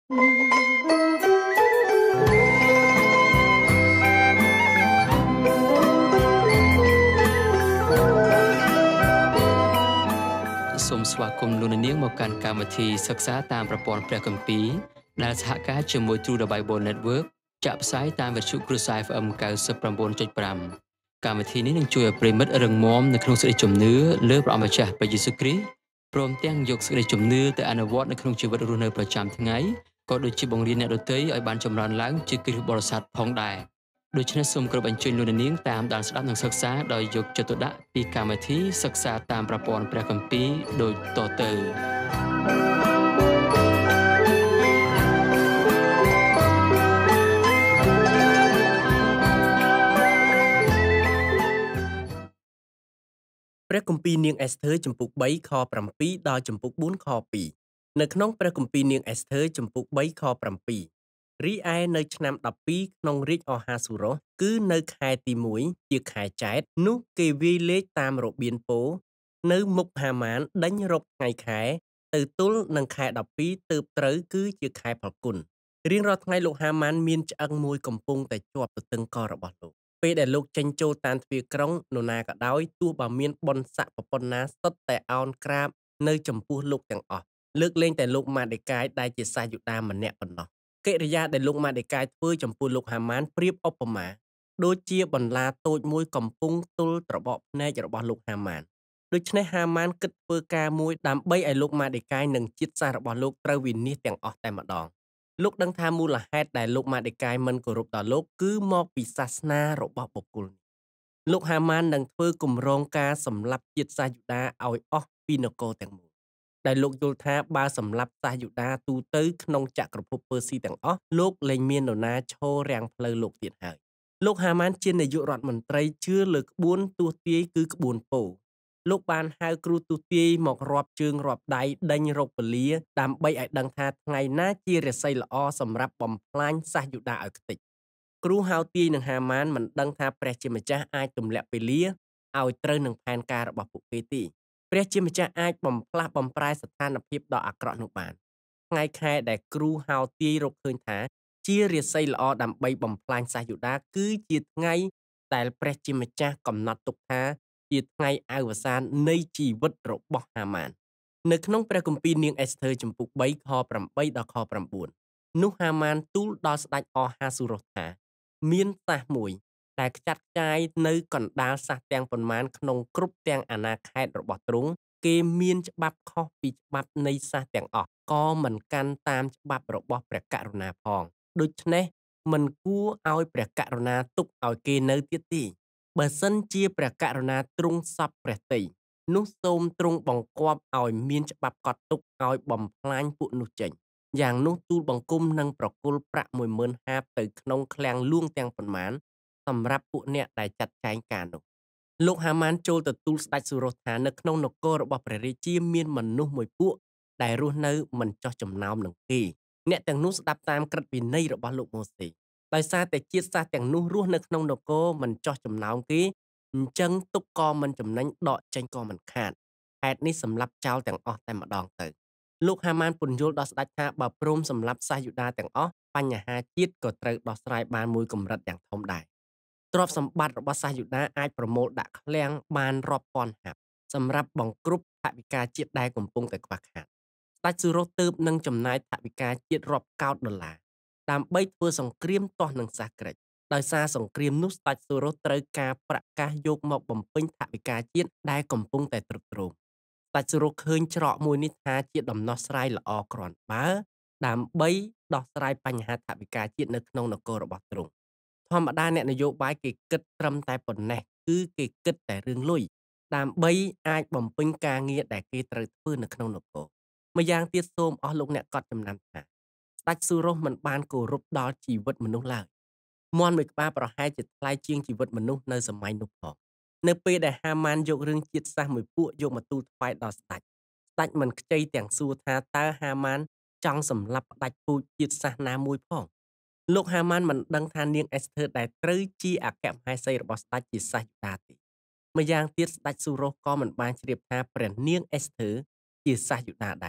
សូមស្វាគមន៍លោកអ្នកនាងមកកាន់កម្មវិធីសិក្សាតាមប្រព័ន្ធព្រះគម្ពីរដែលសហការជាមួយ True the Bible Network ចាក់ផ្សាយតាមវិទ្យុ Cruise FM 99.5 កម្មវិធីនេះនឹងជួយឲ្យប្រិមិត្តរឹងមាំនៅក្នុងសេចក្តីជំនឿលើព្រះអម្ចាស់ព្រះយេស៊ូវគ្រីស្ទព្រមទាំងយកសេចក្តីជំនឿទៅអនុវត្តនៅក្នុងជីវិតរស់នៅប្រចាំថ្ងៃក៏ដូចជាបង្រៀនអ្នកដទៃឲ្យបានចម្រើនឡើងជាគ្រិស្តបរិស័ទផងដែរដូច្នេះសូមគោរពអញ្ជើញលោកអ្នកនាងតាមដានស្ដាប់និងសិក្សាដោយយកចិត្តទុកដាក់ពីកម្មវិធីសិក្សាតាមប្រព័ន្ធព្រះគម្ពីរដូចតទៅព្រះគម្ពីរនាងអេសធើចំពុក3ខ7ដល់ចំពុក4ខ2នៅក្នុងព្រះគម្ពីរនាងអេសធើចំពុក3ខ7រីឯនៅឆ្នាំ12ក្នុងរាជអហាស៊ូរុសគឺនៅខែទី1ជាខែចែកនោះគេវាយលេខតាមរបៀនពោនៅមុខហាម៉ានដេញរកថ្ងៃខែទៅទល់នឹងខែ12ទើបត្រូវគឺជាខែផលគុណរៀងរាល់ថ្ងៃលោកហាម៉ានមានឆ្អឹងមួយកំពុងតែជាប់ទៅទិងករបស់លោកពេលដែលលោកចេញចូលតាមទ្វារក្រុងនរណាក៏ដោយទោះបើមានបុណ្យស័ក្តិប៉ុណ្ណាសុទ្ធតែអោនក្រាបនៅចំពោះលោកទាំងអស់លើកលែងតែលោកម៉ាដេកាយដែលជាសាសយូដាម្នាក់ប៉ុណ្ណោះកិរិយាដែលលោកម៉ាដេកាយធ្វើចំពោះលោកហាម៉ានប្រៀបឧបមាដូចជាបន្លាតូចមួយកំពុងទល់ត្របកភ្នែករបស់លោកហាម៉ានដូច្នេះហាម៉ានគិតធ្វើការមួយដើម្បីឲ្យលោកម៉ាដេកាយនិងជាតិសាសន៍របស់លោកត្រូវវិនាសទាំងអស់តែម្ដងលោកដឹងថាមូលហេតុដែលលោកម៉ាដេកាយមិនគោរពដល់លោកគឺមកពីសាសនារបស់បុគ្គលនេះលោកហាម៉ាននឹងធ្វើគម្រោងការសម្លាប់ជាតិសាសយូដាឲ្យអស់ពីនគរទាំងមូលដែលលោកយល់ថាបើសម្លាប់សាសយូដាទូទៅក្នុងចក្រភពពើស៊ីទាំងអស់លោកលែងមាននរណាឈររាំងផ្លូវលោកទៀតហើយលោកហាម៉ានជានាយករដ្ឋមន្ត្រីជឿលើក្បួនទស្សន៍ទាយគឺក្បួនពោលោកបានហៅគ្រូទស្សន៍ទាយមករាប់ជើងរាប់ដៃដេញរកពលាដើម្បីឲ្យដឹងថាថ្ងៃណាជារាសីល្អសម្រាប់បំផ្លាញសាសយូដាឲ្យខ្ទេចគ្រូហៅទាយនឹងហាម៉ានមិនដឹងថាព្រះជាម្ចាស់អាចទម្លាក់ពលាឲ្យត្រូវនឹងផែនការរបស់ពួកគេទេព្រះជាម្ចាស់អាចបំផ្លាស់បំប្រែស្ថានភាពដ៏អាក្រក់នោះបានថ្ងៃខែដែលគ្រូហៅទាយរកឃើញថាជារាសីល្អដើម្បីបំផ្លាញសាសយូដាគឺជាថ្ងៃដែលព្រះជាម្ចាស់កំណត់ទុកថាជាថ្ងៃអវសាននៃជីវិតរបស់ហាម៉ាននៅក្នុងព្រះគម្ពីរនាងអេសធើចំពុក3ខ8ដល់ខ9នោះហាម៉ានទូលដល់ស្ដេចអហាស៊ូរុសថាមានសាសមួយដែលខ្ចាត់ខ្ចាយនៅកណ្ដាលសាសទាំងប៉ុន្មានក្នុងគ្រប់ទាំងអាណាខេត្តរបស់ទ្រង់គេមានច្បាប់ខុសពីច្បាប់នៃសាសទាំងអស់ក៏មិនកាន់តាមច្បាប់របស់ព្រះករុណាផងដូច្នេះមិនគួរឲ្យព្រះករុណាទុកឲ្យគេនៅទៀតទេបើសិនជាព្រះករុណាទ្រង់សពព្រះទ័យនោះសូមទ្រង់បង្គាប់ឲ្យមានច្បាប់កត់ទុកឲ្យបំផ្លាញពួកនោះចេញយ៉ាងនោះទូលបង្គំនឹងប្រគល់ប្រាក់ 10000 ហាបទៅក្នុងឃ្លាំងលួងទាំងប៉ុន្មានសម្រាប់ពួកអ្នកដែលចាត់ចែងការនោះលោកហាម៉ានចូលទៅទូលស្ដេចស៊ូរុសថានៅក្នុងនគររបស់ព្រះរាជាមានមនុស្សមួយពួកដែលរស់នៅមិនចោះចំណោមនឹងគេអ្នកទាំងនោះស្ដាប់តាមក្រឹតវិន័យរបស់លោកម៉ូសេដោយសារតែជាតិសាសន៍ទាំងនោះរស់នៅក្នុងនគរមិនចោះចំណោមគេអញ្ចឹងទុកក៏មិនចំណេញដកចេញក៏មិនខាតហេតុនេះសម្លាប់ចោលទាំងអស់តែម្ដងទៅលោកហាម៉ានពន្យល់ដល់ស្ដេចថាបើព្រមសម្លាប់សាសយូដាទាំងអស់បញ្ហាជាតិក៏ត្រូវដោះស្រាយបានមួយកម្រិតយ៉ាងធំដែរទ្រព្យសម្បត្តិរបស់សាសយូដាអាចប្រមូលដាក់ឃ្លាំងបានរាប់ពាន់ហាប់សម្រាប់បង្គ្រប់ថវិកាជាតិដែលកំពុងតែខ្វះខាតស្ដេចស៊ូរុសទើបនឹងចំណាយថវិកាជាតិរាប់កោតដុល្លារដើម្បីធ្វើសង្គ្រាមទាស់នឹងសាសក្រិចដោយសារសង្គ្រាមនោះស្ដេចស៊ូរុសត្រូវការប្រកាសយកមកបំពេញថវិកាជាតិដែលកំពុងតែទ្រុឌទ្រោមស្ដេចស៊ូរុសឃើញច្រកមួយនេះថាជាដំណោះស្រាយល្អគ្រាន់បើដើម្បីដោះស្រាយបញ្ហាថវិកាជាតិនៅក្នុងនគររបស់ទ្រង់ធម្មតាអ្នកនយោបាយគេគិតត្រឹមតែប៉ុណ្ណេះគឺគេគិតតែរឿងលុយដើម្បីអាចបំពេញការងារដែលគេត្រូវធ្វើនៅក្នុងនគរម្យ៉ាងទៀតសូមអស់លោកអ្នកកត់ចំណាំថាស្ដេចស៊ូរុសមិនបានគោរពដល់ជីវិតមនុស្សឡើយមាន់មួយក្បាលប្រហែលជាថ្លៃជាងជីវិតមនុស្សនៅសម័យនោះផងនៅពេលដែលហាម៉ានយករឿងជាតិសាសន៍មួយពួកយកមកទូលថ្វាយដល់ស្ដេចមិនខ្ចីទាំងសួរថាតើហាម៉ានចង់សម្លាប់ផ្ដាច់ពូជជាតិសាសន៍ណាមួយផងលោកហាម៉ានមិនដឹងថានាងអេសធើដែលត្រូវជាអគ្គមហេសីរបស់ស្ដេចជាសាសយូដាទេម្យ៉ាងទៀតស្ដេចស៊ូរុសក៏មិនបានជ្រាបថាព្រះនាងអេសធើជាសាសយូដាដែរ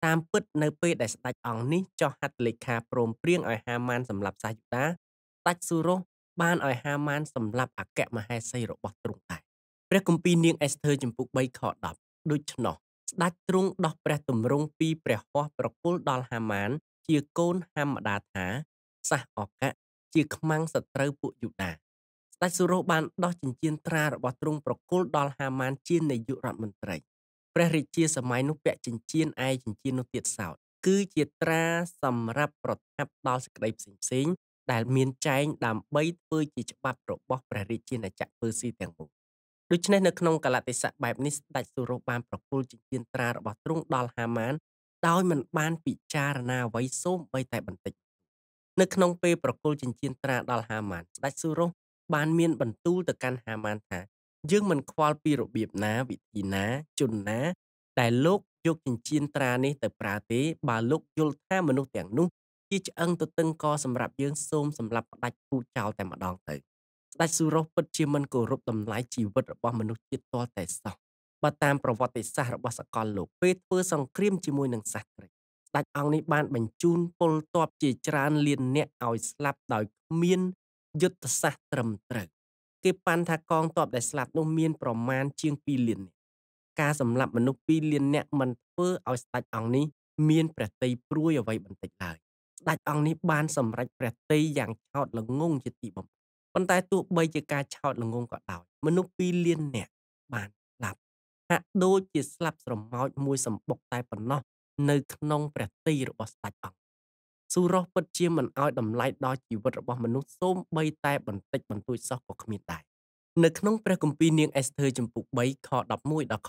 តាមពិតនៅពេលដែលស្ដេចអង្គនេះចុះហត្ថលេខាព្រមព្រៀងឲ្យហាម៉ានសម្លាប់សាយូដាស្ដេចស៊ូរ៉ូសបានឲ្យហាម៉ានសម្លាប់អគ្គមហេសីរបស់ទ្រង់ដែរព្រះគម្ពីរនាងអេសធើចំពុក3ខ10ដូច្នោះស្ដេចទ្រង់ដោះព្រះទម្រង់ពីព្រះហស្ថប្រគល់ដល់ហាម៉ានជាកូនហាម្ដាថាសះអកៈជាខ្មាំងសត្រូវពួកយូដាស្ដេចស៊ូរ៉ូសបានដោះចិញ្ចៀនត្រារបស់ទ្រង់ប្រគល់ដល់ហាម៉ានជានាយករដ្ឋមន្ត្រីព្រះរាជាសម័យនោះពាក់ចិញ្ចៀនឯចិញ្ចៀននោះទៀតសោតគឺជាត្រាសម្រាប់ប្រថាប់ដល់សេចក្តីផ្សេងៗដែលមានចែងដើម្បីធ្វើជាច្បាប់របស់ព្រះរាជាណាចក្រពឺស៊ីទាំងមូលដូច្នេះនៅក្នុងកលតិសៈបែបនេះស្ដេចស៊ូរ៉ូសបានប្រគល់ចិញ្ចៀនត្រារបស់ទ្រង់ដល់ហាម៉ានដោយមិនបានពិចារណាអ្វីសូម្បីតែបន្តិចនៅក្នុងពេលប្រគល់ចិញ្ចៀនត្រាដល់ហាម៉ានស្ដេចស៊ូរ៉ូសបានមានបន្ទូលទៅកាន់ហាម៉ានថាយើងមិនខ្វល់ពីរបៀបណាវិធីណាជនណាដែលលោកយកចិញ្ចៀនត្រានេះទៅប្រើទេបើលោកយល់ថាមនុស្សទាំងនោះជាឆ្អឹងទទឹងកសម្រាប់យើងសូមសម្រាប់ផ្ដាច់ពូជចោលតែម្ដងទៅស្ដេចស៊ូរ៉ូសពិតជាមិនគោរពតម្លៃជីវិតរបស់មនុស្សជាតិទាល់តែសោះបើតាមប្រវត្តិសាស្ត្ររបស់សកលលោកពេលធ្វើសង្គ្រាមជាមួយនឹងសាសក្រិចស្ដេចអង្គនេះបានបញ្ជូនពលទ័ពជាច្រើនលានអ្នកឲ្យស្លាប់ដោយគ្មានយុទ្ធសាស្ត្រត្រឹមត្រូវគេប៉ាន់ថាកងទ័ពដែលស្លាប់នោះមានប្រមាណជាង2លាននាក់ការសម្លាប់មនុស្ស2លាននាក់មិនធ្វើឲ្យស្ដេចអង្គនេះមានព្រះទ័យព្រួយអ្វីបន្តិចឡើយស្ដេចអង្គនេះបានសម្រេចព្រះទ័យយ៉ាងឆោតល្ងង់ជាទីបំផុតប៉ុន្តែទោះបីជាការឆោតល្ងង់ក៏ដោយមនុស្ស2លាននាក់បានស្លាប់ហាក់ដូចជាស្លាប់ស្រមោចមួយសម្បុកតែប៉ុណ្ណោះនៅក្នុងព្រះទ័យរបស់ស្ដេចអង្គស៊ូរ៉ូសពិតជាមិនឲ្យតម្លៃដល់ជីវិតរបស់មនុស្សសូម្បីតែបន្តិចបន្តួចសោះក៏គ្មានដែរនៅក្នុងព្រះគម្ពីរនាងអេសធើចំពុក3ខ11ដល់ខ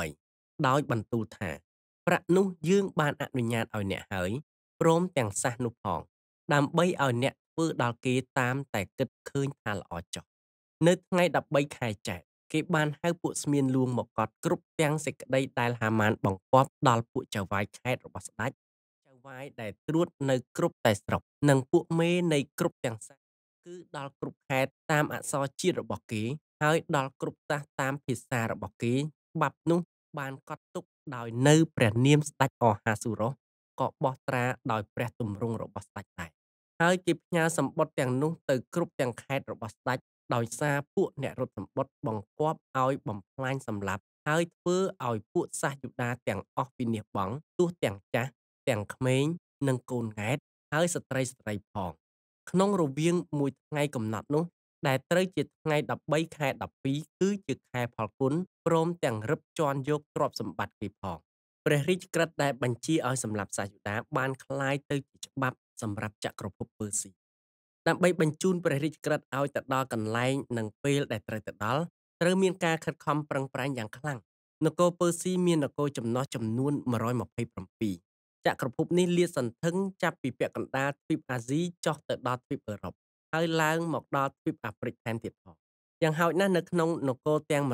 13ដោយបន្ទូលថាប្រាក់នោះយើងបានអនុញ្ញាតឲ្យអ្នកហើយព្រមទាំងសះនោះផងដើម្បីឲ្យអ្នកធ្វើដល់គេតាមតែគិតឃើញថាល្អចុះនៅថ្ងៃ13ខែចែកគេបានហៅពួកស្មៀនលួងមកកត់គ្រប់ទាំងសេចក្តីដែលហាម៉ានបង្គាប់ដល់ពួកចៅហ្វាយខេត្តរបស់ស្ដេចចៅហ្វាយដែលត្រួតនៅគ្រប់តែស្រុកនិងពួកមេនៃគ្រប់ទាំងសាសគឺដល់គ្រប់ខេត្តតាមអក្សរជាតិរបស់គេហើយដល់គ្រប់សាសតាមភាសារបស់គេច្បាប់នោះបានកត់ទុកដោយនៅព្រះនាមស្ដេចអហាស៊ូរ៉ូសក៏បោះត្រាដោយព្រះទម្រង់របស់ស្ដេចដែរហើយគេផ្ញើសម្បត្តិទាំងនោះទៅគ្រប់ទាំងខេត្តរបស់ស្ដេចដោយសារពួកអ្នករត់សម្បត្តិបង្គាប់ឲ្យបំផ្លាញសម្លាប់ហើយធ្វើឲ្យពួកសាសយូដាទាំងអស់វិនាសបង់ទោះទាំងចាស់ទាំងក្មេងនិងកូនង៉ែតហើយស្ត្រីផងក្នុងរវាងមួយថ្ងៃកំណត់នោះដែលត្រូវជាថ្ងៃ13ខែ12គឺជាខែផលគុណព្រមទាំងរឹបជាន់យកទ្រព្យសម្បត្តិគេផងព្រះរាជក្រឹត្យដែលបញ្ជាឲ្យសម្លាប់សាសយូដាបានคล้ายទៅជាច្បាប់សម្រាប់ចក្រភពពឺស៊ីដើម្បីបញ្ជូនព្រះរាជក្រឹត្យឲ្យទៅដល់កន្លែងនិងពេលដែលត្រូវទៅដល់ត្រូវមានការខិតខំប្រឹងប្រែងយ៉ាងខ្លាំងនគរពឺស៊ីមាននគរចំណុះចំនួន127ចក្រភពនេះលាតសន្ធឹងចាប់ពីពាក់កណ្ដាលទ្វីបអាស៊ីចុះទៅដល់ទ្វីបអឺរ៉ុបហើយឡើងមកដល់ទ្វីបអាហ្វ្រិកថែមទៀតផងយ៉ាងហោចណាស់នៅក្នុងនគរទាំង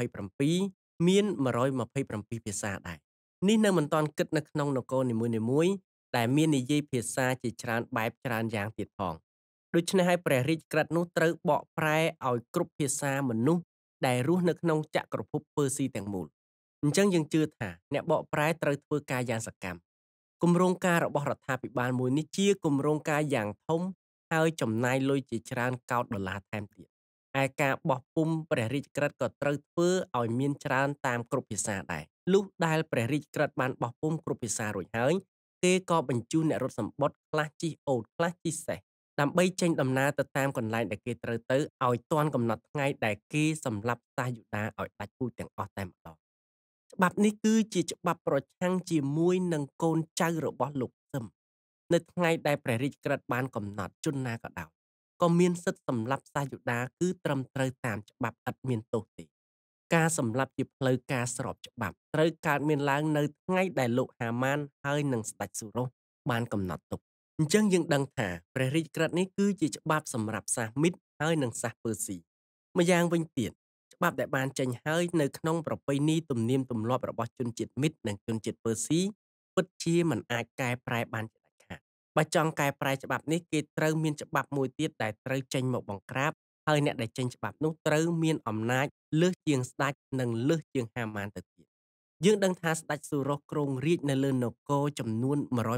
127មាន127ភាសាដែរនេះនៅមិនទាន់គិតនៅក្នុងនគរនីមួយៗដែលមាននិយាយភាសាជាច្រើនបែបច្រើនយ៉ាងទៀតផងដូច្នេះហើយព្រះរាជក្រឹត្យនោះត្រូវបកប្រែឲ្យគ្រប់ភាសាមនុស្សដែលរស់នៅក្នុងចក្រភពពឺស៊ីទាំងមូលអញ្ចឹងយើងជឿថាអ្នកបកប្រែត្រូវធ្វើការយ៉ាងសកម្មគម្រោងការរបស់រដ្ឋាភិបាលមួយនេះជាគម្រោងការយ៉ាងធំហើយចំណាយលុយជាច្រើនកោតដុល្លារថែមទៀតឯការបោះពុម្ពព្រះរាជក្រឹត្យក៏ត្រូវធ្វើឲ្យមានច្រើនតាមគ្រប់ភាសាដែរលុះដែលព្រះរាជក្រឹត្យបានបោះពុម្ពគ្រប់ភាសារួចហើយគេក៏បញ្ជូនអ្នករត់សម្បត្តិខ្លះជិះអូតខ្លះជិះសេះដើម្បីចេញដំណើរទៅតាមកន្លែងដែលគេត្រូវទៅឲ្យទាន់កំណត់ថ្ងៃដែលគេសម្លាប់សាសយូដាឲ្យដាច់ពូជទាំងអស់តែម្ដងច្បាប់នេះគឺជាច្បាប់ប្រឆាំងជាមួយនឹងកូនចៅរបស់លោកសឹមនៅថ្ងៃដែលព្រះរាជក្រឹត្យបានកំណត់ជនណាក៏ដោយក៏មានសិទ្ធិសម្លាប់សាសយូដាគឺត្រឹមត្រូវតាមច្បាប់ឥតមានទោសទេការសម្លាប់ជាផ្លូវការស្របច្បាប់ត្រូវកើតមានឡើងនៅថ្ងៃដែលលោកហាម៉ានហើយនិងស្ដេចស៊ូរ៉ូសបានកំណត់ទុកអញ្ចឹងយើងដឹងថាព្រះរាជក្រឹត្យនេះគឺជាច្បាប់សម្រាប់សាសមីតហើយនិងសាសពឺស៊ីម្យ៉ាងវិញទៀតច្បាប់ដែលបានចេញហើយនៅក្នុងប្រពៃណីទំនៀមទម្លាប់របស់ជនជាតិមីតនិងជនជាតិពឺស៊ីពិតជាមិនអាចកែប្រែបានជាដាច់ខាតបើចង់កែប្រែច្បាប់នេះគេត្រូវមានច្បាប់មួយទៀតដែលត្រូវចេញមកបង្ក្រាបហើយអ្នកដែលចេញច្បាប់នោះត្រូវមានអំណាចលើសជាងស្ដេចនិងលើសជាងហាម៉ានទៅទៀតយើងដឹងថាស្ដេចសុរោះគ្រងរាជ្យនៅលើនគរចំនួន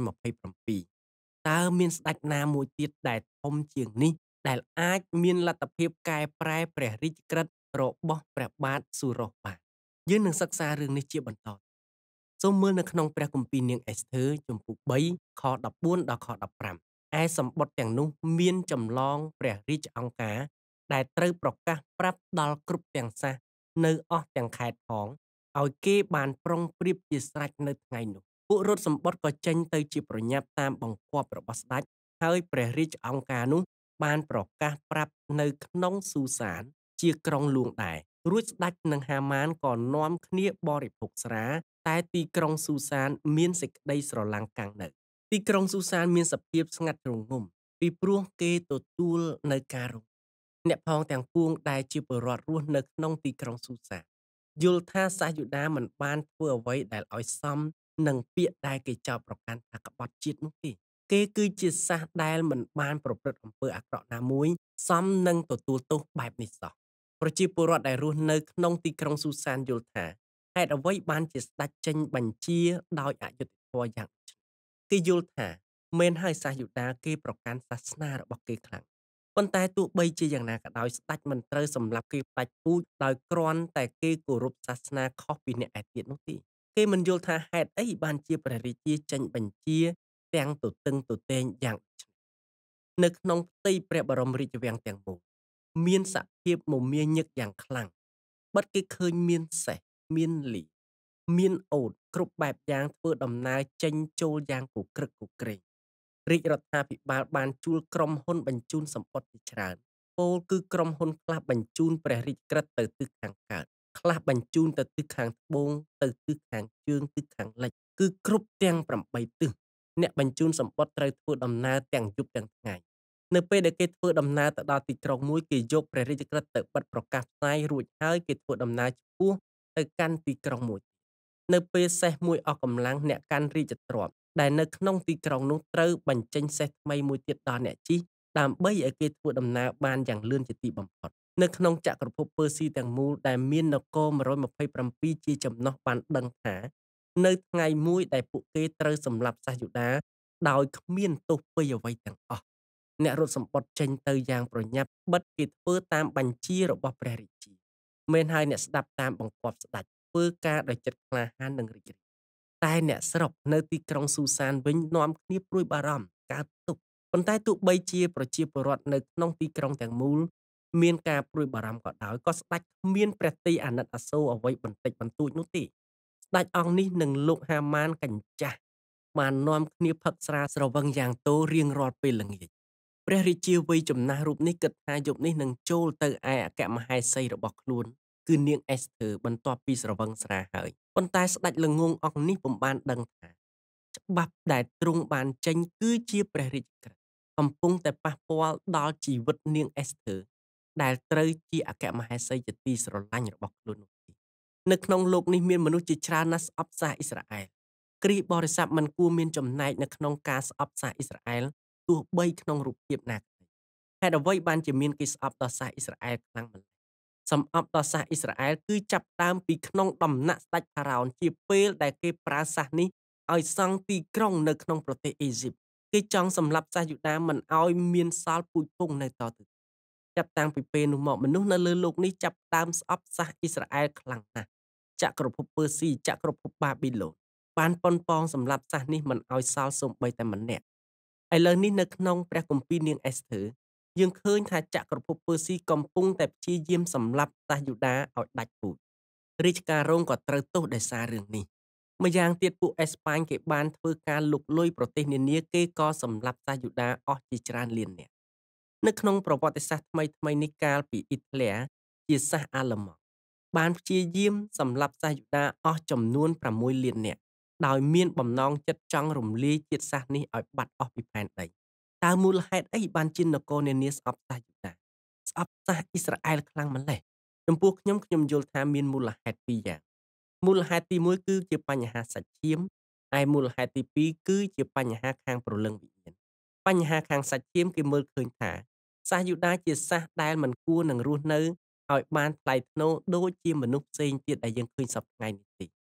127តើមានស្ដេចណាមួយទៀតដែលធំជាងនេះដែលអាចមានលទ្ធភាពកែប្រែព្រះរាជក្រឹត្យរបស់ព្រះបាទសុរោះបានយើងនឹងសិក្សារឿងនេះជាបន្តសូមមើលនៅក្នុងព្រះគម្ពីរនាងអេសធើជំពូក3ខ14ដល់ខ15ឯសម្បត្តិទាំងនោះមានចម្លងព្រះរាជអង្គការដែលត្រូវប្រកាសប្រាប់ដល់គ្រប់ទាំងសាសនៅអស់ទាំងខេត្តផងឲ្យគេបានប្រុងប្រៀបជាស្រេចនៅថ្ងៃនោះពួករត់សម្បត្តិក៏ចេញទៅជាប្រញាប់តាមបង្គាប់របស់ស្ដេចហើយព្រះរាជអង្គការនោះបានប្រកាសប្រាប់នៅក្នុងស៊ូសានជាក្រុងលួងដែររួចស្ដេចនិងហាម៉ានក៏នាំគ្នាបរិភោគស្រាតែទីក្រុងស៊ូសានមានសេចក្តីស្រឡាំងកាំងនៅទីក្រុងស៊ូសានមានសភាពស្ងាត់រងំពីព្រោះគេទទួលនៅការរងអ្នកផងទាំងពួងដែលជាពលរដ្ឋរស់នៅក្នុងទីក្រុងស៊ូសានយល់ថាសាសយូដាមិនបានធ្វើអ្វីដែលឲ្យសមនឹងពាក្យដែលគេចោទប្រកាន់ថាក្បត់ជាតិនោះទេគេគឺជាសាសដែលមិនបានប្រព្រឹត្តអំពើអាក្រក់ណាមួយសមនឹងទទួលទោសបែបនេះសោះប្រជាពលរដ្ឋដែលរស់នៅក្នុងទីក្រុងស៊ូសានយល់ថាហេតុអ្វីបានជាស្ដេចចេញបញ្ជាដោយអយុត្តិធម៌យ៉ាងនេះគេយល់ថាមែនហើយសាសយូដាគេប្រកាន់សាសនារបស់គេខ្លាំងប៉ុន្តែទោះបីជាយ៉ាងណាក៏ដោយស្ដេចមិនត្រូវសម្លាប់គេផ្ដាច់ពូជដោយគ្រាន់តែគេគោរពសាសនាខុសពីអ្នកឯទៀតនោះទេគេមិនយល់ថាហេតុអីបានជាព្រះរាជាចេញបញ្ជាទាំងទទឹងទតែងយ៉ាងដូចនេះនៅក្នុងផ្ទៃព្រះបរមរាជវាំងទាំងមូលមានសភាពមមាញឹកយ៉ាងខ្លាំងបិទគេឃើញមានសេះមានលីមានអូតគ្រប់បែបយ៉ាងធ្វើដំណើរចេញចូលយ៉ាងគក្រឹកគក្រែងរាជរដ្ឋាភិបាលបានជួលក្រុមហ៊ុនបញ្ជូនសម្បត្តិជាច្រើនពោលគឺក្រុមហ៊ុនខ្លះបញ្ជូនព្រះរាជក្រឹត្យទៅទិសខាងកើតខ្លះបញ្ជូនទៅទិសខាងត្បូងទៅទិសខាងជើងទិសខាងលិចគឺគ្រប់ទាំង8ទិសអ្នកបញ្ជូនសម្បត្តិត្រូវធ្វើដំណើរទាំងយប់ទាំងថ្ងៃនៅពេលដែលគេធ្វើដំណើរទៅដល់ទីក្រុងមួយគេយកព្រះរាជក្រឹត្យទៅបិទប្រកាសផ្សាយរួចហើយគេធ្វើដំណើរឆ្ពោះទៅកាន់ទីក្រុងមួយនៅពេលសេះមួយអស់កម្លាំងអ្នកកាន់រាជទ្រព្យដែលនៅក្នុងទីក្រុងនោះត្រូវបញ្ចេញសេះថ្មីមួយទៀតដល់អ្នកជិះដើម្បីឲ្យគេធ្វើដំណើរបានយ៉ាងលឿនជាទីបំផុតនៅក្នុងចក្រភពពឺស៊ីទាំងមូលដែលមាននគរ127ជាចំណុះបានដឹងថានៅថ្ងៃមួយដែលពួកគេត្រូវសម្លាប់សាសយូដាដោយគ្មានទោសពីអ្វីទាំងអស់អ្នករត់សម្បត្តិចេញទៅយ៉ាងប្រញាប់បិទគេធ្វើតាមបញ្ជារបស់ព្រះរាជាមែនហើយអ្នកស្ដាប់តាមបង្គាប់ស្ដេចធ្វើការដោយចិត្តក្លាហាននិងរីករាយតែអ្នកស្រុកនៅទីក្រុងស៊ូសានវិញនាំគ្នាព្រួយបារម្ភកើតទុក្ខប៉ុន្តែទោះបីជាប្រជាពលរដ្ឋនៅក្នុងទីក្រុងទាំងមូលមានការព្រួយបារម្ភក៏ដោយក៏ស្ដេចគ្មានព្រះទ័យអាណិតអាសូរអ្វីបន្តិចបន្តួចនោះទេស្ដេចអង្គនេះនិងលោកហាម៉ានកញ្ចាស់បាននាំគ្នាផឹកស្រាស្រវឹងយ៉ាងទោរៀងរាល់ពេលល្ងាចព្រះរាជាវ័យចំណាស់រូបនេះគិតថាយប់នេះនឹងចូលទៅឯអគ្គមហេសីរបស់ខ្លួនគឺនាងអេសធើបន្ទាប់ពីស្រវឹងស្រាហើយប៉ុន្តែស្ដេចល្ងងអង្គនេះពុំបានដឹងថាច្បាប់ដែលទ្រង់បានចេញគឺជាព្រះរាជក្រឹត្យកំពុងតែប៉ះពាល់ដល់ជីវិតនាងអេសធើដែលត្រូវជាអគ្គមហេសីជាទីស្រឡាញ់របស់ខ្លួននោះទេនៅក្នុងលោកនេះមានមនុស្សជាច្រើនណាស់ស្អប់សាសអ៊ីស្រាអែលគ្រីស្ទបរិស័ទមិនគួរមានចំណែកនៅក្នុងការស្អប់សាសអ៊ីស្រាអែលទោះបីក្នុងរូបភាពណាក្តីហេតុអ្វីបានជាមានគេស្អប់ដល់សាសអ៊ីស្រាអែលខ្លាំងម្ល៉េះសំអប់ដល់សាសអ៊ីស្រាអែលគឺចាប់ផ្ដើមពីក្នុងដំណាក់ស្ដេចផារ៉ោនជាពេលដែលគេប្រើសាសនេះឲ្យសង់ទីក្រុងនៅក្នុងប្រទេសអេស៊ីបគេចង់សម្លាប់សាសយូដាមិនឲ្យមានសល់ពូជពង្សនៅតទៅចាប់តាំងពីពេលនោះមកមនុស្សនៅលើโลกនេះចាប់ផ្ដើមស្អប់សាសអ៊ីស្រាអែលខ្លាំងណាស់ចក្រភពពឺស៊ីចក្រភពបាប៊ីឡូនបានប៉ុនប៉ងសម្លាប់សាសនេះមិនឲ្យសល់សូម្បីតែម្នាក់ឥឡូវនេះនៅក្នុងព្រះគម្ពីរនាងអេសធើយើងឃើញថាចក្រភពពឺស៊ីកំពុងតែព្យាយាមសម្លាប់សាសយូដាឲ្យដាច់ពូជរាជការរ៉ូមក៏ត្រូវទោសដោយសាររឿងនេះម្យ៉ាងទៀតពួកអេស្ប៉ាញគេបានធ្វើការលុកលុយប្រទេសនានាគេក៏សម្លាប់សាសយូដាអស់ជាច្រើនលាននាក់នៅក្នុងប្រវត្តិសាស្ត្រថ្មីៗនេះកាលពីអ៊ីតាលីជាសាសអាល្លឺម៉ង់បានព្យាយាមសម្លាប់សាសយូដាអស់ចំនួន6លាននាក់ដោយមានបំណងចិត្តចង់រំលាយជាតិសាសន៍នេះឲ្យបាត់អស់ពីផែនដីតើមូលហេតុអីបានជានគរនានាស្អប់សាសយូដាស្អប់សាសអ៊ីស្រាអែលខ្លាំងម្ល៉េះចំពោះខ្ញុំយល់ថាមានមូលហេតុពីរយ៉ាងមូលហេតុទី1គឺជាបញ្ហាសាច់ឈាមហើយមូលហេតុទី2គឺជាបញ្ហាខាងព្រលឹងវិញ្ញាណបញ្ហាខាងសាច់ឈាមគេមើលឃើញថាសាសយូដាជាសាសដែលមិនគួរនឹងរស់នៅឲ្យបានថ្លៃថ្នូរដូចជាមនុស្សផ្សេងទៀតដែលយើងឃើញសពថ្ងៃនេះទេ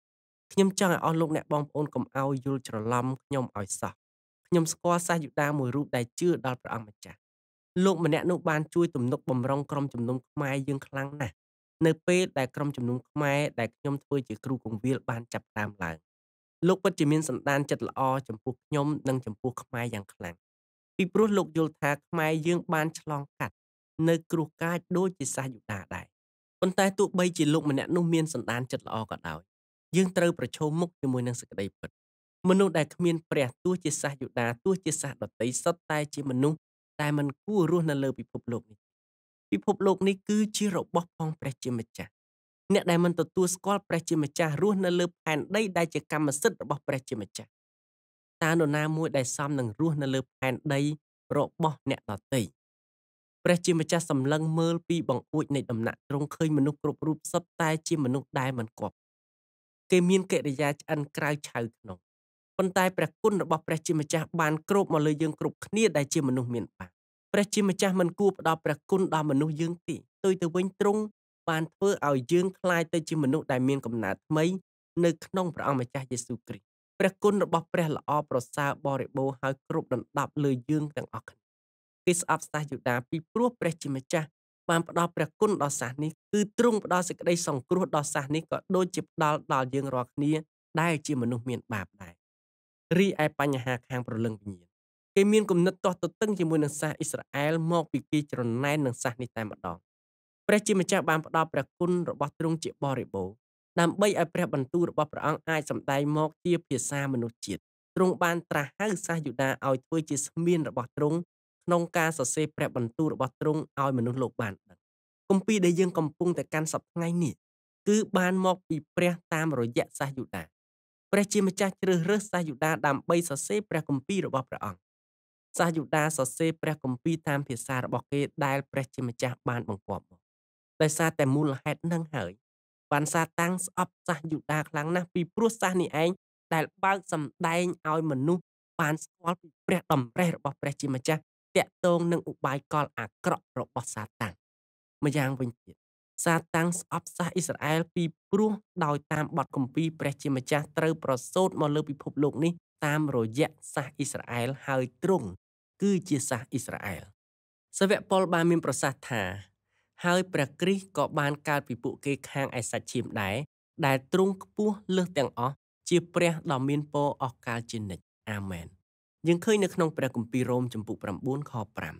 ខ្ញុំចង់ឲ្យអស់លោកអ្នកបងប្អូនកុំឲ្យយល់ច្រឡំខ្ញុំឲ្យសោះខ្ញុំស្គាល់សាសយូដាមួយរូបដែលជឿដល់ព្រះអង្គម្ចាស់លោកម្នាក់នោះបានជួយទំនុកបម្រុងក្រុមជំនុំខ្មែរយើងខ្លាំងណាស់នៅពេលដែលក្រុមជំនុំខ្មែរដែលខ្ញុំធ្វើជាគ្រូគង្វាលបានចាប់តាមឡើងលោកពិតជាមានសន្តានចិត្តល្អចំពោះខ្ញុំនិងចំពោះខ្មែរយ៉ាងខ្លាំងពីព្រោះលោកយល់ថាខ្មែរយើងបានឆ្លងកាត់នៅគ្រោះកាចដូចជាសាសយូដាដែរប៉ុន្តែទោះបីជាលោកម្នាក់នោះមានសន្តានចិត្តល្អក៏ដោយយើងត្រូវប្រឈមមុខជាមួយនឹងសេចក្តីពិតមនុស្សដែលគ្មានព្រះទោះជាសាសយូដាទោះជាសាសដតីសុទ្ធតែជាមនុស្សដែលមិនគួររស់នៅលើពិភពលោកនេះពិភពលោកនេះគឺជារបស់ផងព្រះជាម្ចាស់អ្នកដែលមិនទទួលស្គាល់ព្រះជាម្ចាស់រស់នៅលើផែនដីដែលជាកម្មសិទ្ធិរបស់ព្រះជាម្ចាស់តើនរណាមួយដែលសមនឹងរស់នៅលើផែនដីរបស់អ្នកដទៃព្រះជាម្ចាស់សម្លឹងមើលពីបង្អួចនៃដំណាក់ទ្រង់ឃើញមនុស្សគ្រប់រូបសុទ្ធតែជាមនុស្សដែលមិនគប់គេមានកិរិយាឆ្អិនក្រៅឆៅក្នុងប៉ុន្តែព្រះគុណរបស់ព្រះជាម្ចាស់បានគ្របមកលើយើងគ្រប់គ្នាដែលជាមនុស្សមានបាបព្រះជាម្ចាស់មិនគួរផ្ដល់ព្រះគុណដល់មនុស្សយើងទេផ្ទុយទៅវិញទ្រង់បានធ្វើឲ្យយើងក្លាយទៅជាមនុស្សដែលមានកំណើតថ្មីនៅក្នុងព្រះអង្គម្ចាស់យេស៊ូវគ្រីស្ទព្រះគុណរបស់ព្រះល្អប្រសើរបរិបូរណ៍ហើយគ្រប់ដណ្ដប់លើយើងទាំងអស់គ្នាគេស្អប់សាសយូដាពីព្រោះព្រះជាម្ចាស់បានផ្ដល់ព្រះគុណដល់សាសនេះគឺទ្រង់ផ្ដល់សេចក្តីសង្គ្រោះដល់សាសនេះក៏ដូចជាផ្ដល់ដល់យើងរាល់គ្នាដែលជាមនុស្សមានបាបដែររីឯបញ្ហាខាងព្រលឹងវិញ្ញាណគេមានគំនិតទាស់ទទឹងជាមួយនឹងសាសអ៊ីស្រាអែលមកពីគេច្រណែននឹងសាសនេះតែម្ដងព្រះជាម្ចាស់បានផ្ដល់ព្រះគុណរបស់ទ្រង់ជាបរិបូរណ៍ដើម្បីឲ្យព្រះបន្ទូលរបស់ព្រះអង្គអាចសម្ដែងមកជាភាសាមនុស្សជាតិទ្រង់បានត្រាស់ហៅសាសយូដាឲ្យធ្វើជាស្មៀនរបស់ទ្រង់ក្នុងការសរសេរព្រះបន្ទូលរបស់ទ្រង់ឲ្យមនុស្សលោកបានដឹងគម្ពីរដែលយើងកំពុងតែកាន់សប្តាហ៍ថ្ងៃនេះគឺបានមកពីព្រះតាមរយៈសាសយូដាព្រះជាម្ចាស់ជ្រើសរើសសាសយូដាដើម្បីសរសេរព្រះគម្ពីររបស់ព្រះអង្គសាសយូដាសរសេរព្រះគម្ពីរតាមភាសារបស់គេដែលព្រះជាម្ចាស់បានបង្គាប់មកដោយសារតែមូលហេតុនឹងហើយបានសាតាំងស្អប់សាសយូដាខ្លាំងណាស់ពីព្រោះសាសនេះឯងដែលបើកសម្ដែងឲ្យមនុស្សបានស្គាល់ពីព្រះតម្រេះរបស់ព្រះជាម្ចាស់តាក់ទងនឹងឧបាយកលអាក្រក់របស់សាតាំងម្យ៉ាងវិញទៀតសាតាំងស្អប់សាសអ៊ីស្រាអែលពីព្រោះដោយតាមបទគម្ពីរព្រះជាម្ចាស់ត្រូវប្រសូតមកលើពិភពលោកនេះតាមរយៈសាសអ៊ីស្រាអែលហើយទ្រង់គឺជាសាសអ៊ីស្រាអែលសាវកប៉ុលបានមានប្រសាសន៍ថាហើយព្រះគ្រីស្ទក៏បានកើតពីពួកគេខាងឯសាច់ឈាមដែរដែលទ្រង់ខ្ពស់លើសទាំងអស់ជាព្រះដ៏មានពរអស់កាលជានិច្ចអាមែនយើងឃើញនៅក្នុងព្រះគម្ពីររ៉ូមចំពុក9ខ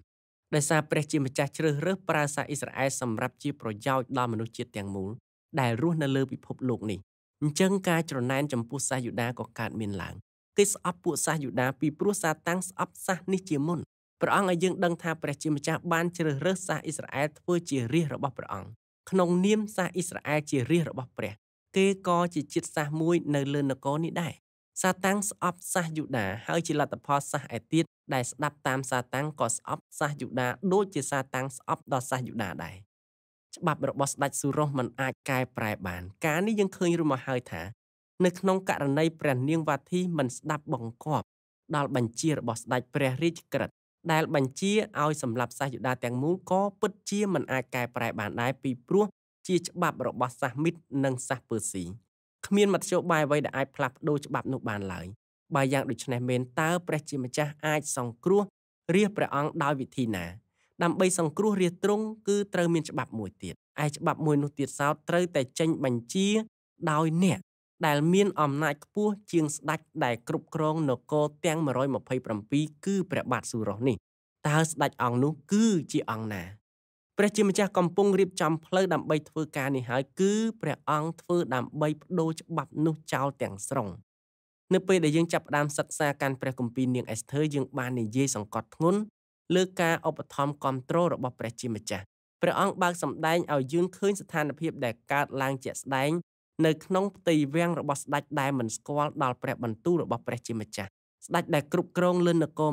5ដោយសារព្រះជាម្ចាស់ជ្រើសរើសប្រើសាសអ៊ីស្រាអែលសម្រាប់ជាប្រយោជន៍ដល់មនុស្សជាតិទាំងមូលដែលរស់នៅលើពិភពលោកនេះអញ្ចឹងការច្រណែនចំពោះសាសយូដាក៏កើតមានឡើងគេស្អប់ពួកសាសយូដាពីព្រោះសាតាំងស្អប់សាសនេះជាមុនព្រះអង្គឲ្យយើងដឹងថាព្រះជាម្ចាស់បានជ្រើសរើសសាសអ៊ីស្រាអែលធ្វើជារាជរបស់ព្រះអង្គក្នុងនាមសាសអ៊ីស្រាអែលជារាជរបស់ព្រះគេក៏ជាជាតិសាសមួយនៅលើនគរនេះដែរសាតាំងស្អប់សាសយូដាហើយជាលទ្ធផលសាសឯទៀតដែលស្ដាប់តាមសាតាំងក៏ស្អប់សាសយូដាដូចជាសាតាំងស្អប់ដល់សាសយូដាដែរច្បាប់របស់ស្ដេចសូរ៉ូសមិនអាចកែប្រែបានការនេះយើងឃើញរួមមកហើយថានៅក្នុងករណីព្រះនាងវ៉ាធីមិនស្ដាប់បង្គាប់ដល់បញ្ជារបស់ស្ដេចព្រះរាជក្រឹត្យដែលបញ្ជាឲ្យសម្លាប់សាសយូដាទាំងមូលក៏ពិតជាមិនអាចកែប្រែបានដែរពីព្រោះជាច្បាប់របស់សាសមីតនិងសាសពឺស៊ីគ្មានមធ្យោបាយអ្វីដែលអាចផ្លាស់ប្ដូរច្បាប់នោះបានឡើយបើយ៉ាងដូច្នេះមែនតើព្រះជាម្ចាស់អាចសង្គ្រោះរាជព្រះអង្គដោយវិធីណាដើម្បីសង្គ្រោះរាជទ្រង់គឺត្រូវមានច្បាប់មួយទៀតឯច្បាប់មួយនោះទៀតសោតត្រូវតែចេញបញ្ជាដោយអ្នកដែលមានអំណាចខ្ពស់ជាងស្ដេចដែលគ្រប់គ្រងនគរទាំង127គឺព្រះបាទសូរ៉ូសនេះតើស្ដេចអង្គនោះគឺជាអង្គណាព្រះជាម្ចាស់កំពុងរៀបចំផ្លូវដើម្បីធ្វើការនេះហើយគឺព្រះអង្គធ្វើដើម្បីបដូរច្បាប់នោះចោលទាំងស្រុងនៅពេលដែលយើងចាប់ផ្ដើមសិក្សាកាន់ព្រះគម្ពីរនាងអេសធើយើងបាននិយាយសង្កត់ធ្ងន់លើការឧបត្ថម្ភគ្រប់គ្រងរបស់ព្រះជាម្ចាស់ព្រះអង្គបើកសម្ដែងឲ្យយើងឃើញស្ថានភាពដែលកើតឡើងជាក់ស្ដែងនៅក្នុងផ្ទៃវាំងរបស់ស្ដេចដែលមិនស្គាល់ដល់ព្រះបន្ទូលរបស់ព្រះជាម្ចាស់ស្ដេចដែលគ្រប់គ្រងលើនគរ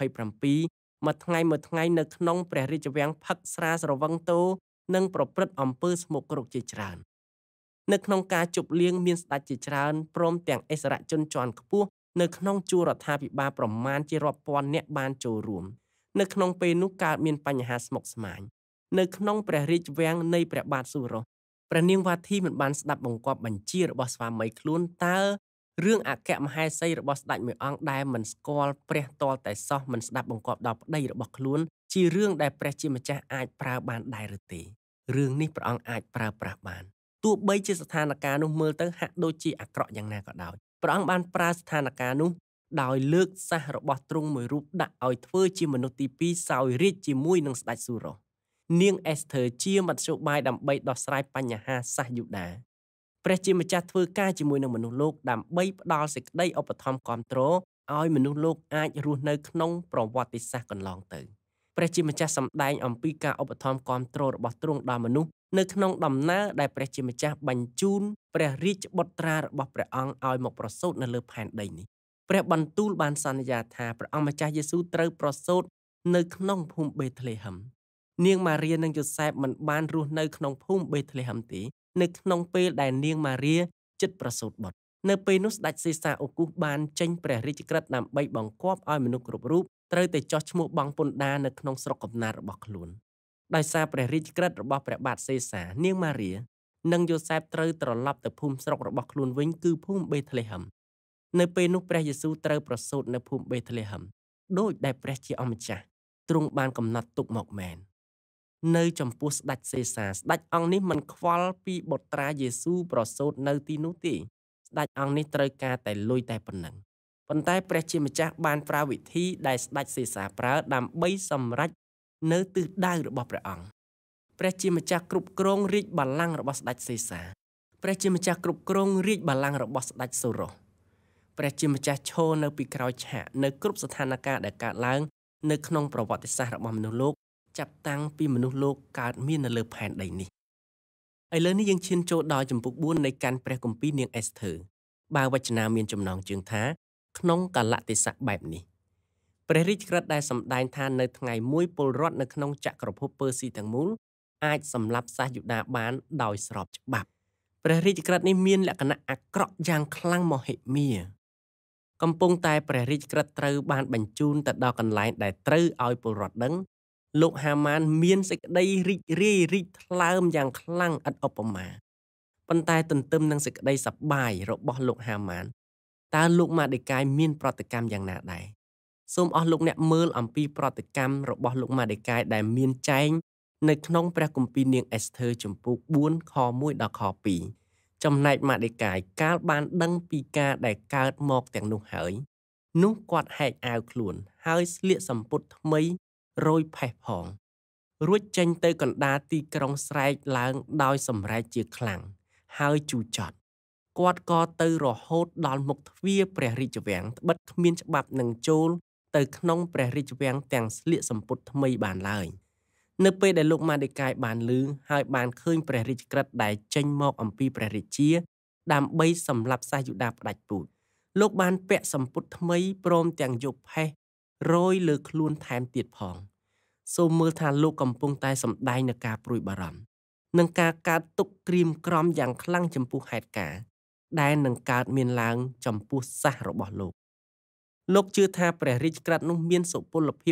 127មួយថ្ងៃនៅក្នុងព្រះរាជវាំងផឹកស្រាស្រវឹងទោនិងប្រព្រឹត្តអំពើស្មោកគ្រោកជាច្រើននៅក្នុងការជប់លៀងមានស្ដេចជាច្រើនព្រមទាំងអិសរជនជាន់ខ្ពស់នៅក្នុងជួររដ្ឋាភិបាលប្រមាណជារាប់ពាន់នាក់បានចូលរួមនៅក្នុងពេលនោះកើតមានបញ្ហាស្មុគស្មាញនៅក្នុងព្រះរាជវាំងនៃព្រះបាទសូរ៉ូសព្រះនាងវ៉ាធីមិនបានស្ដាប់បង្គាប់បញ្ជារបស់ស្វាមីខ្លួនតើរឿងអគ្គមហេសីរបស់ស្ដេចមួយអង្គដែលមិនស្គាល់ព្រះទាល់តែសោះមិនស្ដាប់បង្គាប់ដល់ប្តីរបស់ខ្លួនជារឿងដែលព្រះជាម្ចាស់អាចប្រើបានដែរឬទេរឿងនេះព្រះអង្គអាចប្រើប្រាស់បានទោះបីជាស្ថានភាពនោះមើលទៅហាក់ដូចជាអាក្រក់យ៉ាងណាក៏ដោយព្រះអង្គបានប្រើស្ថានភាពនោះដោយលើកសះរបស់ទ្រង់មួយរូបដាក់ឲ្យធ្វើជាមនុស្សទី2សោយរាជ្យជាមួយនឹងស្ដេចស៊ូរ៉ូសនាងអេសធើជាមធ្យោបាយដើម្បីដោះស្រាយបញ្ហាសាសយូដាព្រះជាម្ចាស់ធ្វើការជាមួយនឹងមនុស្សលោកដើម្បីផ្ដល់សេចក្តីឧបត្ថម្ភគាំទ្រឲ្យមនុស្សលោកអាចរស់នៅក្នុងប្រវត្តិសាស្ត្រកន្លងទៅព្រះជាម្ចាស់សម្ដែងអំពីការឧបត្ថម្ភគាំទ្ររបស់ទ្រង់ដល់មនុស្សនៅក្នុងដំណើរដែលព្រះជាម្ចាស់បញ្ជូនព្រះរាជបុត្រារបស់ព្រះអង្គឲ្យមកប្រសូតនៅលើផែនដីនេះព្រះបន្ទូលបានសន្យាថាព្រះអង្គម្ចាស់យេស៊ូវត្រូវប្រសូតនៅក្នុងភូមិបេតលេហឹមនាងម៉ារីនិងយូសែបមិនបានរស់នៅក្នុងភូមិបេតលេហឹមទេនៅក្នុងពេលដែលនាងម៉ារីជិតប្រសូតបុត្រនៅពេលនោះស្ដេចសេសាអូគូសបានចេញព្រះរាជក្រឹត្យដើម្បីបង្គាប់ឲ្យមនុស្សគ្រប់រូបត្រូវតែចោះឈ្មោះបង់ពន្ធដារនៅក្នុងស្រុកកំណើតរបស់ខ្លួនដោយសារព្រះរាជក្រឹត្យរបស់ព្រះបាទសេសានាងម៉ារីនិងយូសែបត្រូវត្រឡប់ទៅភូមិស្រុករបស់ខ្លួនវិញគឺភូមិបេតលេហឹមនៅពេលនោះព្រះយេស៊ូវត្រូវប្រសូតនៅភូមិបេតលេហឹមដោយដែលព្រះជាអម្ចាស់ទ្រង់បានកំណត់ទុកមកមែននៅចំពោះស្ដេចសេសាស្ដេចអង្គនេះមិនខ្វល់ពីបុត្រាយេស៊ូវប្រសូតនៅទីនោះទេស្ដេចអង្គនេះត្រូវការតែលុយតែប៉ុណ្ណឹងប៉ុន្តែព្រះជាម្ចាស់បានប្រើវិធីដែលស្ដេចសេសាប្រើដើម្បីសម្រេចនៅទិសដៅរបស់ព្រះអង្គព្រះជាម្ចាស់គ្រប់គ្រងរាជបល្ល័ង្ករបស់ស្ដេចសេសាព្រះជាម្ចាស់គ្រប់គ្រងរាជបល្ល័ង្ករបស់ស្ដេចសូរ៉ូសព្រះជាម្ចាស់ឈរនៅពីក្រោយឆាកនៅគ្រប់ស្ថានភាពដែលកើតឡើងនៅក្នុងប្រវត្តិសាស្ត្ររបស់មនុស្សលោកចាប់តាំងពីមនុស្សលោកកើតមាននៅលើផែនដីនេះឥឡូវនេះយើងឈានចូលដល់ជំពូក4នៃកាន់ព្រះគម្ពីរនាងអេសធើបើវចនាមានចំណងជើងថាក្នុងកាលៈទេសៈបែបនេះព្រះរាជក្រឹត្យដែលសម្ដែងថានៅថ្ងៃមួយពលរដ្ឋនៅក្នុងចក្រភពពើស៊ីទាំងមូលអាចសម្លាប់សាសយូដាបានដោយស្របច្បាប់ព្រះរាជក្រឹត្យនេះមានលក្ខណៈអាក្រក់យ៉ាងខ្លាំងមហិមាកំពុងតែព្រះរាជក្រឹត្យត្រូវបានបញ្ជូនទៅដល់កន្លែងដែលត្រូវឲ្យពលរដ្ឋដឹងលោកហាម៉ានមានសេចក្តីរីករាយរីកថ្លើមយ៉ាងខ្លាំងឥតឧបមាប៉ុន្តែទន្ទឹមនឹងសេចក្តីសប្បាយរបស់លោកហាម៉ានតើលោកម៉ាឌេកាយមានប្រតិកម្មយ៉ាងណាដែរសូមអស់លោកអ្នកមើលអំពីប្រតិកម្មរបស់លោកម៉ាឌេកាយដែលមានចែងនៅក្នុងព្រះគម្ពីរនាងអេសធើជំពូក4ខ1ដល់ខ2ចំណែកម៉ាឌេកាយកាលបានដឹងពីការដែលកើតមកទាំងនោះហើយនោះគាត់ហែកអាវខ្លួនហើយស្លៀកសំពត់ថ្មីរយផេះផងរួចចេញទៅកណ្ដាលទីក្រុងស្រែកឡើងដោយសម្រែកជាខ្លាំងហើយជូរចត់គាត់ក៏ទៅរហូតដល់មុខទ្វារព្រះរាជវាំងត្បិតគ្មានច្បាប់នឹងចូលទៅក្នុងព្រះរាជវាំងទាំងស្លៀកសំពត់ថ្មីបានឡើយនៅពេលដែលលោកម៉ាឌេកាយបានឮហើយបានឃើញព្រះរាជក្រឹត្យដែលចេញមកអំពីព្រះរាជាដើម្បីសម្លាប់សាសយូដាផ្ដាច់ពូជលោកបានពាក់សំពត់ថ្មីព្រមទាំងយកផេះរយលើខ្លួនថែមទៀតផងសូមមើលថាលោកកំពុងតែសម្ដែងនឹងការព្រួយបារម្ភនឹងការកើតទុក្ខក្រៀមក្រំយ៉ាងខ្លាំងចំពោះហេតុការណ៍ដែលនឹងកើតមានឡើងចំពោះសាសរបស់លោកជឿថាព្រះរាជក្រឹត្យនោះមានសុពលភាព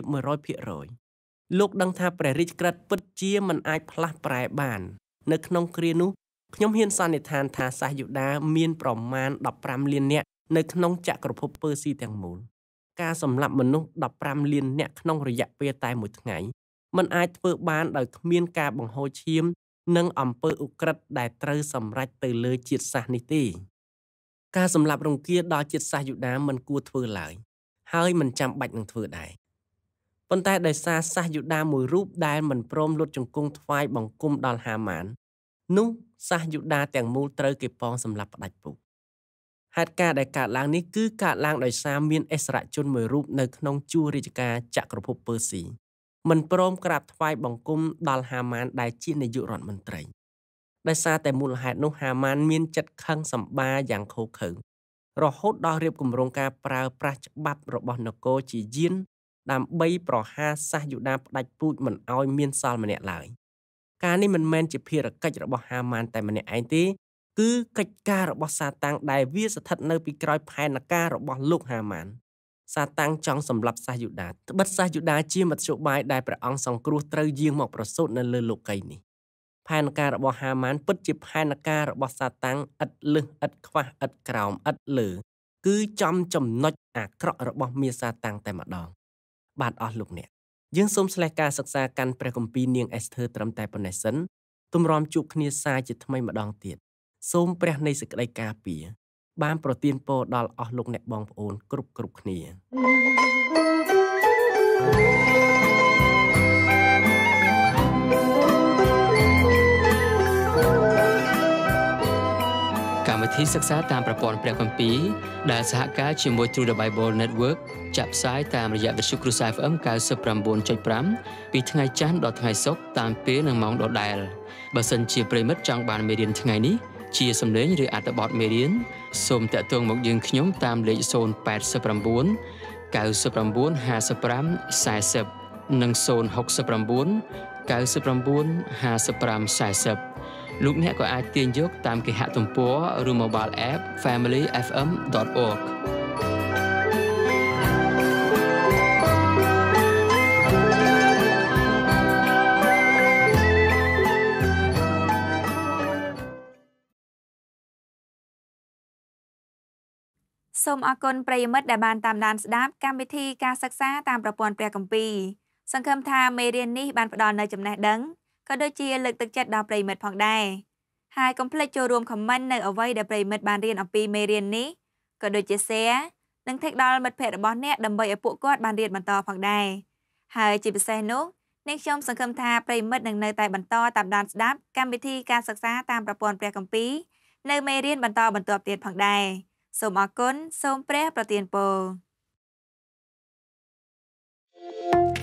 100% លោកដឹងថាព្រះរាជក្រឹត្យពិតជាមិនអាចផ្លាស់ប្រែបាននៅក្នុងគ្រានោះខ្ញុំហ៊ានសន្និដ្ឋានថាសាសយូដាមានប្រមាណ15លាននាក់នៅក្នុងចក្រភពពើស៊ីទាំងមូលការសម្លាប់មនុស្ស15លាននាក់ក្នុងរយៈពេលតែមួយថ្ងៃมันអាចធ្វើបានដោយគ្មានការបង្ហូរឈាមនិងអំពើឧក្រិដ្ឋដែលត្រូវសម្រេចទៅលើជាតិសាសន៍នេះទេការសម្លាប់រង្គាលដល់ជាតិសាសន៍យូដាមិនគួរធ្វើឡើយហើយមិនចាំបាច់នឹងធ្វើដែរប៉ុន្តែដោយសារសាសន៍យូដាមួយរូបដែលមិនព្រមលុតជង្គង់ថ្វាយបង្គំដល់ហាម៉ាននោះសាសន៍យូដាទាំងមូលត្រូវគេប៉ងសម្លាប់ផ្ដាច់ពុកហេតុការណ៍ដែលកើតឡើងនេះគឺកើតឡើងដោយសារមានឥស្សរជនមួយរូបនៅក្នុងជួររាជការចក្រភពពើស៊ីមិនព្រមក្រាបថ្វាយបង្គំដល់ហាម៉ានដែលជានាយករដ្ឋមន្ត្រីដោយសារតែមូលហេតុនោះហាម៉ានមានចិត្តខឹងសម្បាយ៉ាងឃោរឃៅរហូតដល់រៀបគម្រោងការប្រើប្រាស់ច្បាប់របស់នគរជាយានដើម្បីប្រហារសាសយូដាផ្ដាច់ពូជមិនឲ្យមានសល់ម្នាក់ឡើយការនេះមិនមែនជាភារកិច្ចរបស់ហាម៉ានតែម្នាក់ឯងទេគឺកិច្ចការរបស់សាតាំងដែលវាស្ថិតនៅពីក្រោយផែនការរបស់លោកហាម៉ានសាតាំងចង់សម្លាប់សាសយូដាត្បិតសាសយូដាជាមធ្យោបាយដែលព្រះអង្គសង្គ្រោះត្រូវយាងមកប្រសូតនៅលើលោកីយ៍នេះផែនការរបស់ហាម៉ានពិតជាផែនការរបស់សាតាំងឥតលឹះឥតខ្វះឥតក្រោមឥតលើគឺចំចំណុចអាក្រក់របស់មាសាតាំងតែម្ដងបាទអស់លោកអ្នកយើងសូមស្លេះការសិក្សាកាន់ព្រះគម្ពីរនាងអេសធើត្រឹមតែប៉ុណ្ណេះសិនទម្រាំជួបគ្នាសាជាថ្មីម្ដងទៀតសូមព្រះនៃសេចក្តីការពារបានប្រទានពរដល់អស់លោកអ្នកបងប្អូនគ្រប់គ្នាកម្មវិធីសិក្សាតាមប្រព័ន្ធព្រះគម្ពីរដែលសហការជាមួយ True the Bible Network ចាក់ផ្សាយតាមរយៈវិទ្យុ Cruise FM 99.5 ពីថ្ងៃច័ន្ទដល់ថ្ងៃសុក្រតាមពេលនិងម៉ោងដដែលបើសិនជាប្រិមិត្តចង់បានមេរៀនថ្ងៃនេះជាសំឡេងឬអត្ថបទមេរៀនសូមតាក់ទងមកយើងខ្ញុំតាមលេខ089 99 55 40និង069 99 55 40លោកអ្នកក៏អាចទាញយកតាមគេហទំព័រឬ Mobile App familyfm.org សូមអរគុណប្រិយមិត្តដែលបានតាមដានស្ដាប់កម្មវិធីការសិក្សាតាមប្រព័ន្ធព្រះគម្ពីរសង្ឃឹមថាមេរៀននេះបានផ្ដល់នូវចំណេះដឹងក៏ដូចជាលើកទឹកចិត្តដល់ប្រិយមិត្តផងដែរហើយកុំភ្លេចចូលរួម comment នៅអ្វីដែលប្រិយមិត្តបានរៀនអំពីមេរៀននេះក៏ដូចជា share និង tag ដល់មិត្តភ័ក្តិរបស់អ្នកដើម្បីឲ្យពួកគាត់បានរៀនបន្តផងដែរហើយជាពិសេសនោះនាងខ្ញុំសង្ឃឹមថាប្រិយមិត្តនឹងនៅតែបន្តតាមដានស្ដាប់កម្មវិធីការសិក្សាតាមប្រព័ន្ធព្រះគម្ពីរនៅមេរៀនបន្តបន្ទាប់ទៀតផងដែរសូមអរគុណសូមព្រះប្រទានពរ